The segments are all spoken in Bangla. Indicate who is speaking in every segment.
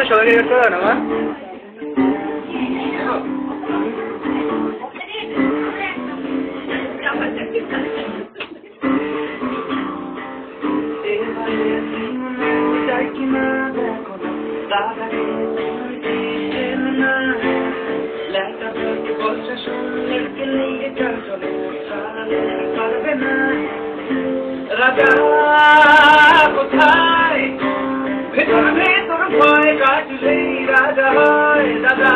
Speaker 1: সবাইকে করতে হবে না মা রাজা কোথায় ভেতর ভেতর ভয় কাটলেই রাজা হয় রাজা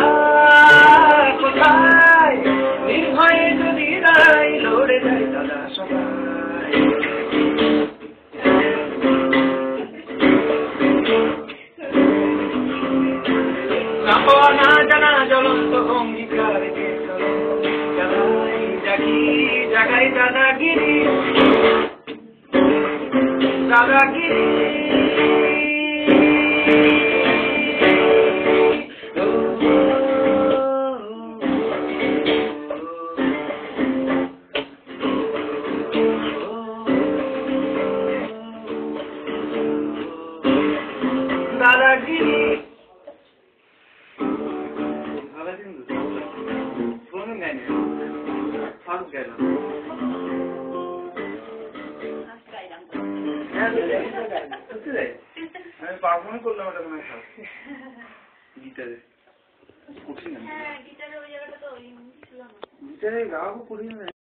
Speaker 1: কোথায় নির্ভয়ে যদি দাঁড়াই লড়ে যায় দাদা সবাই না জানা জ্বলন্ত অঙ্গীকার জাগাই দাদাগিরি দাদাগিরি দাদাগিরি আমি পারফর্ম করলাম ওটা মনে হয় গিটারে কঠিন গিটারে ওই জায়গাটা তো গিটারে গাওয়া কঠিন